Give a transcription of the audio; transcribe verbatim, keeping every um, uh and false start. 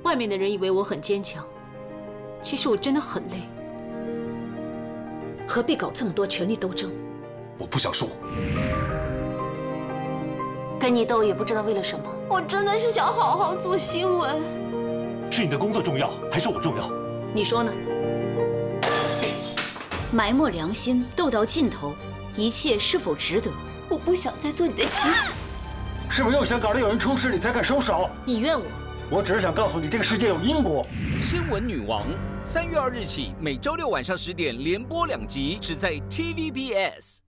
外面的人以为我很坚强，其实我真的很累。何必搞这么多权力斗争？ 我不想说。 跟你斗也不知道为了什么。 我真的是想好好做新闻。 是你的工作重要，还是我重要？ 你说呢？ 埋没良心，斗到尽头，一切是否值得？ 我不想再做你的妻子。 是不是又想搞得有人出事，你才敢收手？ 你怨我？ 我只是想告诉你，这个世界有因果。 新闻女王，三月二日起，每周六晚上十点连播两集，只在 T V B S。